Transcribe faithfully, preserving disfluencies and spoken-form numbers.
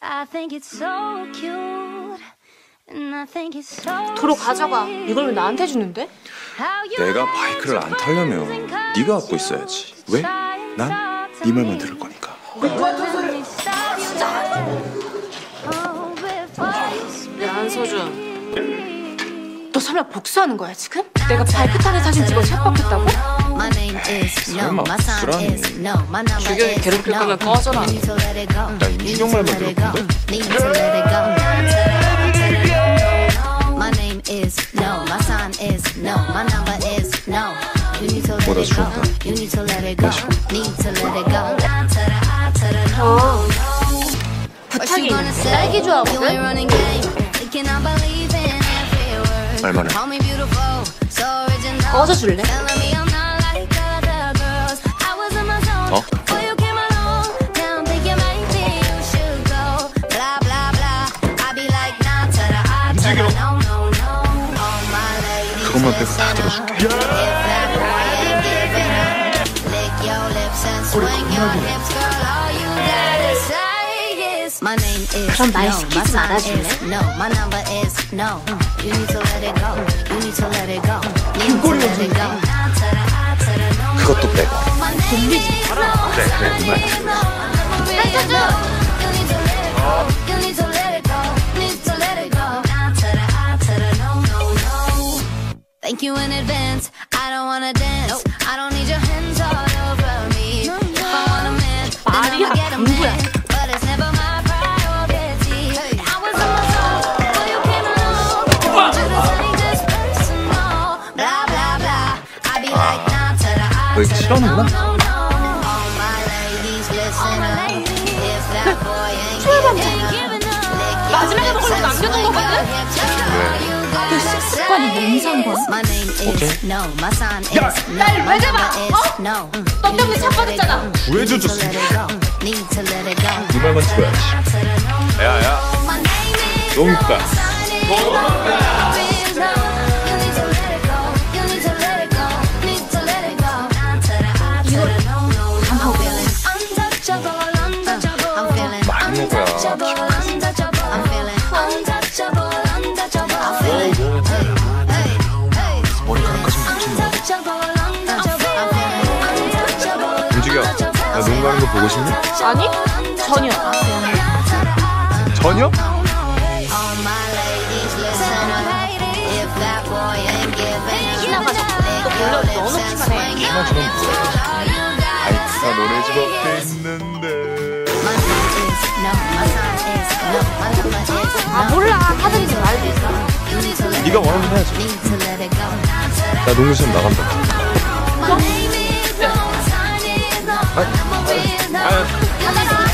도로 가져가. 이걸 왜 나한테 주는데? 내가 바이크를 안 타려면 네가 갖고 있어야지. 왜? 난 네 말만 들을 거니까. 야, 안서준. 너 설마 복수하는 거야 지금? 내가 바이크 타는 사진 찍어 협박했다고? 설마 복수라니. 주경이 괴롭힐 거면 꺼져라. 나 임주경 말만 들었는데? 뭐다 죽었다. 어. 부탁이 있는데 딸기 좋아하거든? 얼마나? 꺼져줄래? 어? 움직여. 그것만 빼고 다 들어줄게. 우리 겁나게. 그럼 말 시키지 말아줄래? 흰꼬리 원숭이. 그것도 빼고. 돌리지 마라. 그래 그래 네 말 들어. Thank you in advance. I don't wanna dance. I don't need your hands all over me. If I want a man, then I'ma get a man. But it's never my priority. I was on my phone before you came along. Want you to take this personal. Blah blah blah. I be like nah to the eye. 너 이렇게 싫어하는구나? All my ladies listen up. If that boy ain't giving up, 마지막에 먹으려고 남겨둔 거거든? 너 습관이 너무 이상한 거야? 오케이. 야! 날 왜 잡아? 어? 너 때문에 자빠졌잖아. 구해줘줬어. 네 말만 들어야지. 야야. 농가. 많이 먹어야. 머리카락까지 묻힌다. 움직여. 나 농구 하는 거 보고 싶니? 아니? 전혀. 전혀? 희나가 너 몰래 넣어놓기만 해. 희나 저런 뭐야. 바이크가 노래 집 앞에 있는데. 아 몰라. 하든지 말든지. 네가 원하는 거 해야지. 나 농구 시험 나간다. 너? 아니, 아니, 아니.